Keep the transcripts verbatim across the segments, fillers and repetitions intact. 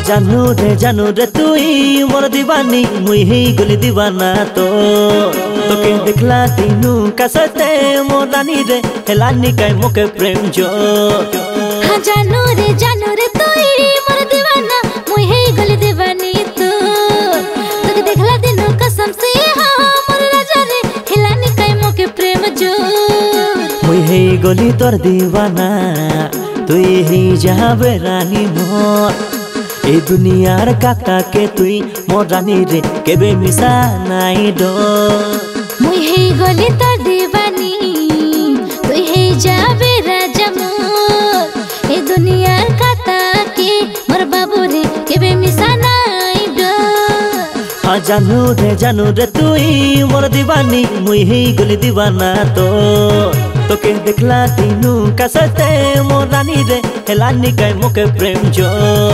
जानू रे जानू रे तुई मोर दीवानी मुई ही गली दीवाना तो तोके देखला तीनू कसते मोर रानी रे हेलानी काई मोके प्रेम जो। हाँ जानू रे जानू रे तुई मोर दीवाना मुई ही गली दीवानी तो तोके देखला तीनू कसम से हाँ मोर राजा रे हेलानी काई मोके प्रेम जो। मुई ही गली तोर दीवाना तुई ही जाबे रानी मोर ए दुनियार काका के तुई मोर रानी रे केबे मिसा नाई डो। मुई हे गली तोर दीवानी तुई हे जाबे राजा मोर ए दुनियार काका के मोर बाबू रे केबे मिसा नाई डो। हाँ जानू रे जानू रे तुई मोर दीवानी मुई ही गली दीवाना तो तोके देखला तीनू कसते मोर रानी रे हेलानी काई मोके प्रेम जो।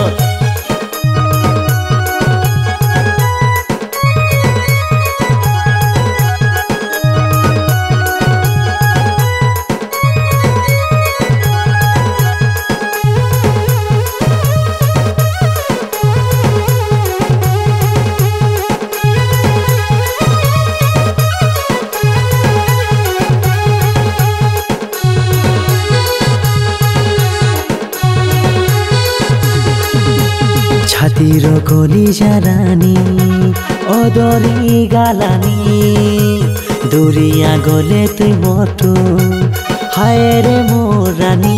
छातीर कोली जारानी ओदरी गालानी दूरिया गले तुई मोटो हाय रे मोर रानी।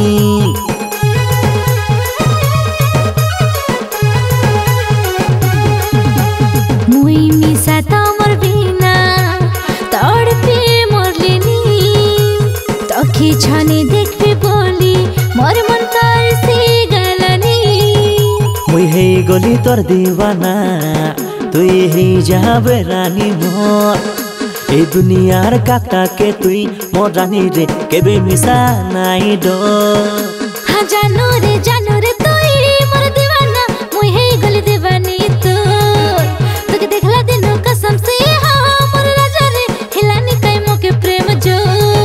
मुई मिसा तमर बिना तड़पे मरलेनी तोके छने देखबे बोली मोर मन कर से गलानी। मुई ही गली तोर दीवाना तुई ही जाबे रानी मोर ए दुनियार काका के तुई मोर रानी रे केबे मिसा नाई डो। हाँ जानू रे जानू रे तुई मोर दीवाना मुई हे गली दीवानी तो तोके देखला तीनू कसम से हाँ मोर राजा रे हेलानी काई मोके प्रेम जो।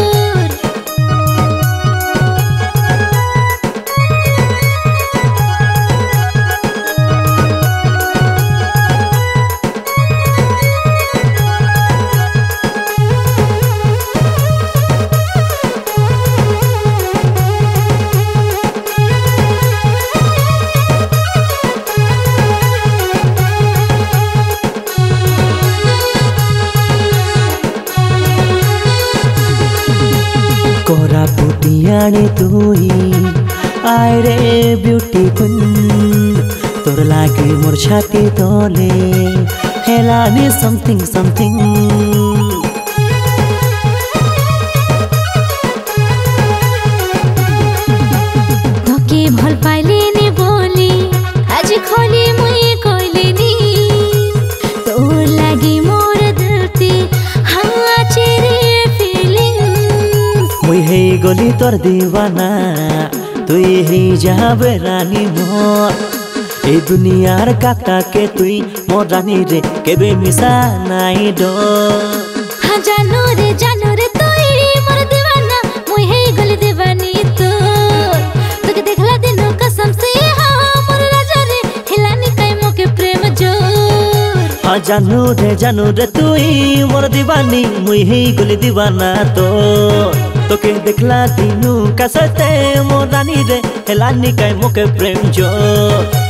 कोरा पुटियाने तुई आय रे ब्यूटी क्वीन तोर लागे मोर छाती तोले हेलानी समथिंग समथिंग। तोके भल पाइलेनी बोली आज खोली मुई कोइलेनी तोर लागी मोर दिलती हाँ चेरे मुई ही गली तोर दीवाना तुई ही जाबे रानी मोर ए दुनियार काका के तुई मोर रानी रे केबे मिसा नाई डो। हाँ जानू रे जानू रे तुई मोर दीवाना मुई हे गली दीवानी तो तोके देखला तीनू कसम से हाँ मोर राजा रे हेलानी काई मोके प्रेम जो। हाँ जानू रे जानू रे तुई मोर दीवानी मुई ही गली दीवाना तो तोके देखला तीनू कसते मोर रानी रे हेलानी काई मोके प्रेम जो।